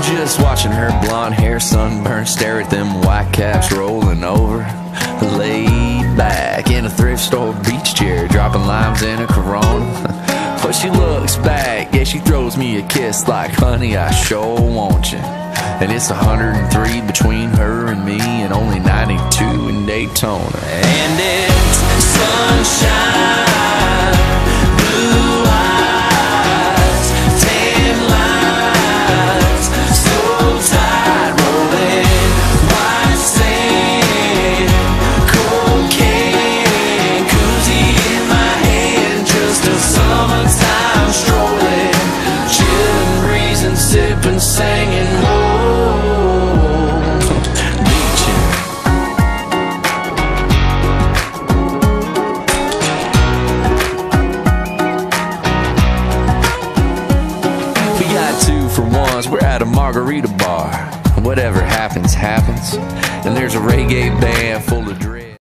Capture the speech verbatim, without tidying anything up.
Just watching her blonde hair sunburn, stare at them white caps rolling over. Laid back in a thrift store beach chair, dropping limes in a Corona. But she looks back, yeah, she throws me a kiss like, honey, I sure want you. And it's one hundred three between her and me, and only ninety-two in Daytona. And it's sunshine, blue eyes, tan lines, so tight, rolling white sand, cocaine, koozie in my hand, just a summertime strolling, chilling, breezing, sipping, singing, whoa. Two for ones, we're at a margarita bar. Whatever happens, happens. And there's a reggae band full of